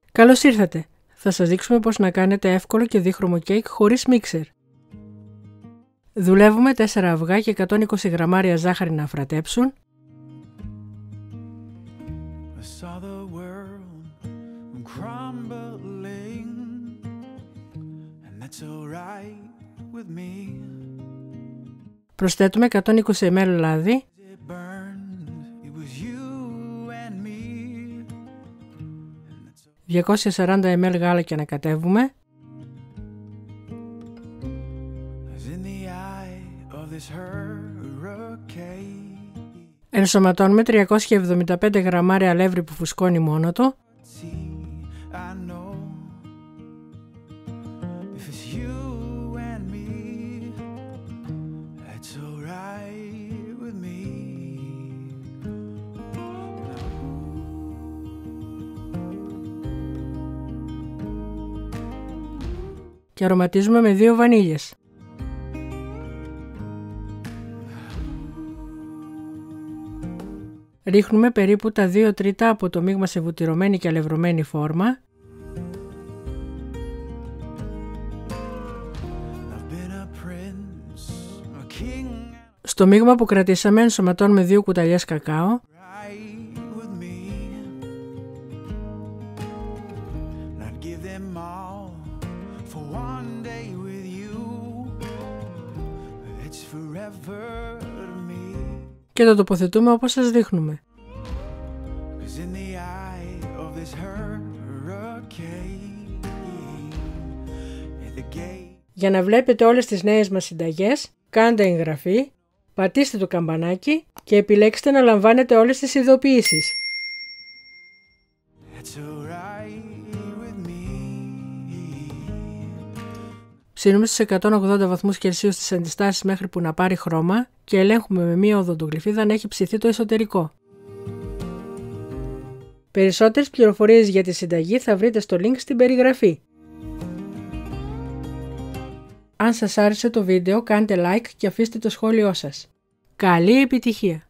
Καλώς ήρθατε! Θα σας δείξουμε πώς να κάνετε εύκολο και δίχρωμο κέικ χωρίς μίξερ. Δουλεύουμε 4 αυγά και 120 γραμμάρια ζάχαρη να αφρατέψουν, 'Alright with me. Προσθέτουμε 120 ml λάδι, 240 ml γάλα και ανακατεύουμε. Ενσωματώνουμε 375 γραμμάρια αλεύρι που φουσκώνει μόνο του. Και αρωματίζουμε με 2 βανίλιες. Ρίχνουμε περίπου τα 2 τρίτα από το μείγμα σε βουτυρωμένη και αλευρωμένη φόρμα. Στο μείγμα που κρατήσαμε ενσωματώνουμε 2 κουταλιές κακάο. Και το τοποθετούμε όπως σας δείχνουμε. Για να βλέπετε όλες τις νέες μας συνταγές, κάντε εγγραφή, πατήστε το καμπανάκι και επιλέξτε να λαμβάνετε όλες τις ειδοποιήσεις. Ψήνουμε στους 180 βαθμούς Κελσίου στις αντιστάσεις μέχρι που να πάρει χρώμα και ελέγχουμε με μία οδοντογλυφίδα αν έχει ψηθεί το εσωτερικό. Περισσότερες πληροφορίες για τη συνταγή θα βρείτε στο link στην περιγραφή. Αν σας άρεσε το βίντεο κάντε like και αφήστε το σχόλιο σας. Καλή επιτυχία!